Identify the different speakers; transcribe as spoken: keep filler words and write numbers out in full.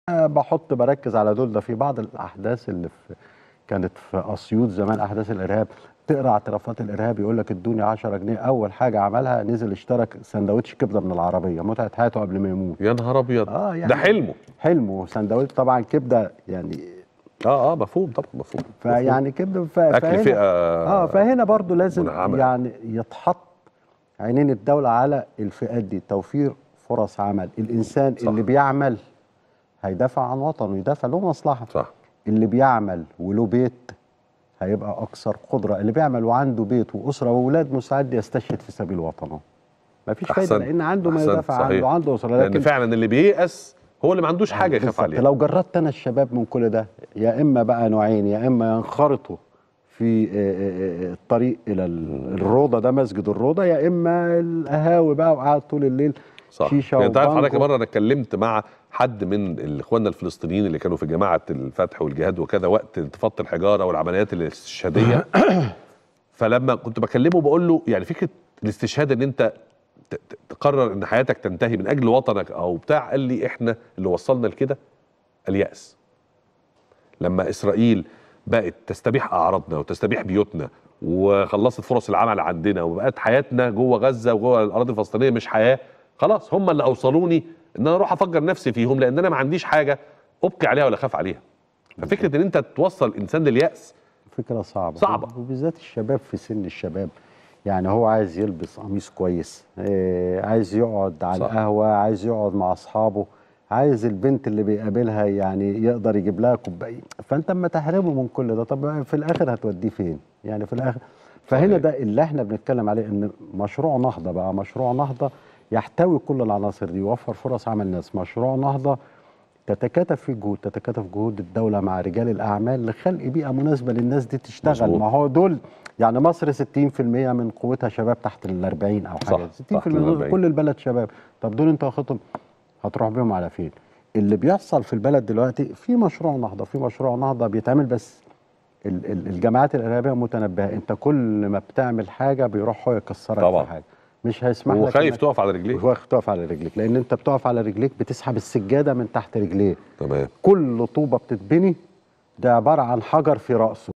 Speaker 1: بحط بركز على دول. ده في بعض الاحداث اللي في كانت في اسيوط زمان، احداث الارهاب، تقرا اعترافات الارهاب يقول لك ادوني عشرة جنيه، اول حاجه عملها نزل اشترك سندوتش كبده من العربيه، متعه حياته قبل ما يموت.
Speaker 2: يا نهار ابيض.
Speaker 1: اه يعني
Speaker 2: ده حلمه
Speaker 1: حلمه سندوتش طبعا كبده يعني.
Speaker 2: اه اه مفهوم طبعا، مفهوم.
Speaker 1: فيعني كبده ف...
Speaker 2: اكل
Speaker 1: فهنا
Speaker 2: فئه
Speaker 1: اه فهنا برضو لازم
Speaker 2: منعمه
Speaker 1: يعني يتحط عينين الدوله على الفئات دي، توفير فرص عمل. الانسان
Speaker 2: صح.
Speaker 1: اللي بيعمل هيدافع عن وطنه، يدافع له مصلحه.
Speaker 2: صح.
Speaker 1: اللي بيعمل وله بيت هيبقى اكثر قدره، اللي بيعمل وعنده بيت واسره واولاد مستعد يستشهد في سبيل وطنه. مفيش فايده، لان عنده ما يدافع عنه، عنده اسره.
Speaker 2: لكن لان فعلا اللي بييأس هو اللي ما عندوش حاجه يخاف عليها.
Speaker 1: لو جردت انا الشباب من كل ده، يا اما بقى نوعين، يا اما ينخرطوا في الطريق الى الروضه، ده مسجد الروضه، يا اما القهاوي بقى وقعد طول الليل
Speaker 2: صح.
Speaker 1: شيشه.
Speaker 2: يعني انت عارف حضرتك مره انا اتكلمت مع حد من اخواننا الفلسطينيين اللي كانوا في جماعه الفتح والجهاد وكذا وقت انتفاضه الحجاره والعمليات الاستشهاديه. فلما كنت بكلمه بقول له يعني فكره الاستشهاد ان انت تقرر ان حياتك تنتهي من اجل وطنك او بتاع، قال لي احنا اللي وصلنا لكده اليأس. لما اسرائيل بقت تستبيح اعراضنا وتستبيح بيوتنا وخلصت فرص العمل عندنا وبقت حياتنا جوه غزه وجوه الاراضي الفلسطينيه مش حياه، خلاص هم اللي اوصلوني ان انا اروح افجر نفسي فيهم، لان انا ما عنديش حاجه ابقي عليها ولا اخاف عليها. ففكره ان انت توصل الانسان لليأس
Speaker 1: فكره صعبه
Speaker 2: صعبه،
Speaker 1: وبالذات الشباب في سن الشباب. يعني هو عايز يلبس قميص كويس، عايز يقعد على القهوه، عايز يقعد مع اصحابه، عايز البنت اللي بيقابلها يعني يقدر يجيب لها كوبايه. فانت اما تحرمه من كل ده، طب في الاخر هتوديه فين؟ يعني في الاخر. فهنا ده اللي احنا بنتكلم عليه، ان مشروع نهضه بقى مشروع نهضه يحتوي كل العناصر دي، يوفر فرص عمل الناس. مشروع نهضه تتكاتف فيه جهود، تتكاتف جهود الدوله مع رجال الاعمال لخلق بيئه مناسبه للناس دي تشتغل. مزبوط. ما هو دول يعني مصر ستين في المية من قوتها شباب تحت ال أربعين او حاجه، ستين في المية كل البلد شباب. طب دول انت واخدهم هتروح بيهم على فين؟ اللي بيحصل في البلد دلوقتي في مشروع نهضه، في مشروع نهضه بيتعمل، بس الجماعات الارهابيه متنبهه. انت كل ما بتعمل حاجه بيروح هو يكسرك
Speaker 2: طبعا.
Speaker 1: في حاجه، مش هيسمح لك.
Speaker 2: وخايف تقف على رجليك.
Speaker 1: وخايف تقف على رجليك، لان انت بتقف على رجليك بتسحب السجاده من تحت رجليه.
Speaker 2: تمام.
Speaker 1: كل طوبه بتتبني ده عباره عن حجر في راسه.